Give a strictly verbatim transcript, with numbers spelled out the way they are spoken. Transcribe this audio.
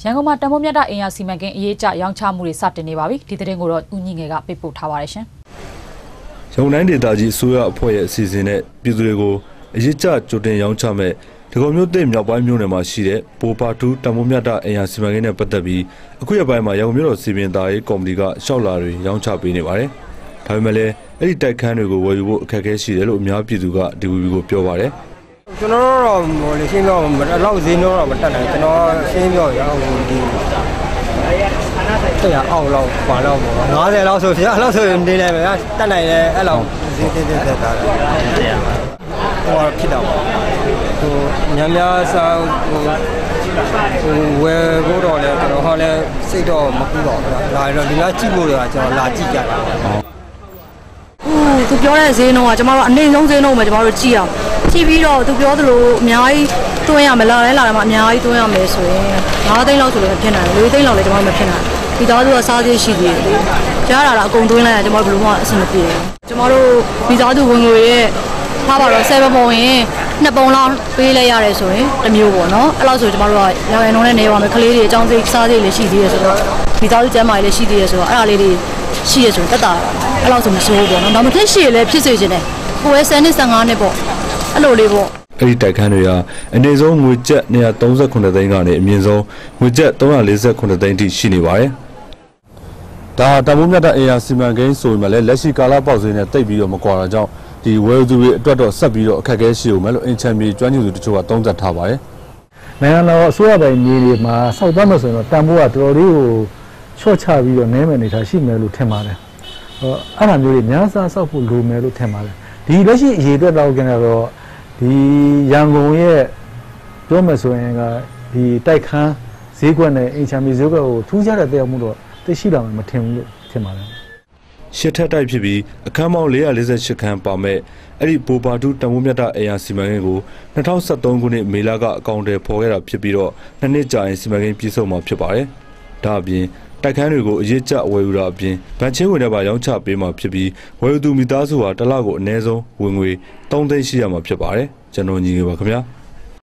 ရန်ကုန်မှာတံမိုးမြတ်တာအင်အားစီမံကိန်းအရေးကြရောင်းချမှုတွေစတင်နေပါပြီဒီသတင်းကိုတော့ဦးညီငယ်ကပေးပို့ထားပါတယ်ရှင်ရန်ကုန်တိုင်းဒေသကြီးအစိုးရအဖွဲ့ရဲ့အစီအစဉ်နဲ့ပြည်သူတွေကိုအရေးကြကြိုတင်ရောင်းချမဲ့ဒီကုန်းမြို့သိမြောက်ပိုင်းမြို့နယ်မှာရှိတဲ့ပိုပါတူတံမိုးမြတ်တာအင်အားစီမံကိန်းနဲ့ပတ်သက်ပြီးအခုရက်ပိုင်းမှာရန်ကုန်မြို့တော်စီပင်သားရေးကော်မတီကရှောက်လာတွေရောင်းချပေးနေပါတယ်ဒါပေမဲ့လည်းအဲ့ဒီတိုက်ခန်းတွေကိုဝယ်ယူဖို့အခက်အခဲရှိတယ်လို့အများပြည်သူက D V B ကိုပြောပါတယ်ကျွန်တော်တို့ဟိုလေရှင်းပြောအဲ့လောက်ဈေးနှုန်းတော့မတက်နိုင်ကျွန်တော်ရှင်းပြောရအောင်ဒီအဲ့ရအောင်လောက်ပါတော့ပေါ့၅၀လောက်ဆိုပြအဲ့လောက်ဆိုနေနေပဲတက်နိုင်တယ်အဲ့လောက်ဈေးတက်တက်တာဟိုဖြစ်တော့ဟိုညများစားဟိုဝယ်ဖို့တော့လေကျွန်တော်ဟောလဲစိတ်တော့မကူတော့ဘူးလာတော့ဒီလားကြည့်ဖို့ရကျွန်တော်လာကြည့်ကြတာသူပြောတဲ့ဈေးနှုန်းကကျွန်တော်တို့အနေဆုံးဈေးနှုန်းပဲကျွန်တော်တို့ကြည့်အောင်ကြည့်ပြီးတော့သူပြောသလိုအများကြီးတွင်းရမယ်လာလဲလာတယ်မှာအများကြီးတွင်းရမယ်ဆိုရင်၅သိန်းလောက်ဆိုလည်းမဖြစ်နိုင်ဘူး၄သိန်းလောက်လည်းကျွန်တော်တို့မဖြစ်နိုင်ဒီသားစုကစားသေးရှိသေးတယ်ကြားလာတာအကုန်တွင်းလိုက်ရကျွန်တော်တို့ဘယ်လိုမှအဆင်မပြေဘူးကျွန်တော်တို့ဒီသားစုဝင်ငွေရဲ့ထားပါတော့ဆယ်ပုံရင်နှစ်ပုံလောက်ပေးလိုက်ရတယ်ဆိုရင်တစ်မျိုးပေါ့နော်အဲ့လောက်ဆိုကျွန်တော်တို့ကရောင်ရံနှုံးနဲ့နေပါမယ်ကလေးတွေအကြောင်းစိတ်စားသေးလေးရှိသေးတယ်ဆိုတော့ဒီသားစုကျမ်းမာလေးရှိသေးတယ်ဆိုတော့အဲ့ဒါလေးတွေရှိရဆိုတက်တာအဲ့လောက်ဆိုမစိုးဘူးပေါ့နော်ဒါမှမဖြစ်ရှိရလဲဖြစ်စေချင်တယ်ကိုယ်ရဲ့ဆယ်နှစ်ဆယ်ငါနှစ်ပေါ့အဲ့လိုလေးပေါ့အဲ့ဒီတိုက်ခန်းတွေဟာအနေဆုံးငွေကျပ်၂၃၉သိန်းကနေအမြင့်ဆုံးငွေကျပ်၃၄၉သိန်းထိရှိနေပါတယ်ဒါတံမိုးမြတ်တဲ့အင်အားစီမံကိန်းဆိုရင်လည်းလက်ရှိကာလပေါက်ဈေးနဲ့တိတ်ပြီးတော့မကွာတာကြောင့်ဒီဝယ်သူတွေအတွက်တော့ဆက်ပြီးတော့အခက်အခဲရှိဦးမယ်လို့အင်ချန်မီကျွမ်းကျင်သူတချို့ကသုံးသပ်ထားပါတယ်နိုင်ငံတော်အစိုးရပိုင်းမြေတွေမှာစောက်သွားမယ်ဆိုရင်တော့တံမိုးကတော်တော်လေးကိုချော့ချပြီးတော့နည်းမယ်နေတာရှိမယ်လို့ထင်ပါတယ်ဟောအဲ့ဒါမျိုးတွေများစားစောက်ဖို့လိုမယ်လို့ထင်ပါတယ်ဒီလက်ရှိအရေးအတွက်တော့ကျတော့ဒီရန်ကုန်ရဲ့ပြောမယ်ဆိုရင်ကဒီတိုက်ခန်းဈေးကွက်နဲ့အင်ချာမီဈေးကွက်ကိုထူးခြားတဲ့တရားမှုတော့သိရှိလာမှမထင်ဘူးလို့ထင်ပါတယ်ရှစ်ထက်တိုက်ဖြစ်ပြီးအခန်းပေါင်း၄၄၈ခန်းပါမဲ့အဲ့ဒီပိုပါတူတံမိုးမြတ်တာအင်အားစီမံကိန်းကို၂၀၁၃ခုနှစ်မေလကအကောင့်တွေဖော်ခဲ့တာဖြစ်ပြီးတော့နှစ်နှစ်ကြာရင်စီမံကိန်းပြည့်စုံမှာဖြစ်ပါတယ်ဒါအပြင်တိုက်ခန်းတွေကိုအရေးကြဝယ်ယူတာအပြင်ဗန်ချင်းဝင်တွေပါရောင်းချပေးမှာဖြစ်ပြီးဝယ်ယူသူမိသားစုဟာတစ်လကိုအနည်းဆုံးဝင်ငွေ၃သိန်းရှိရမှာဖြစ်ပါတယ်ကျွန်တော်ညီငယ်ပါခင်ဗျာ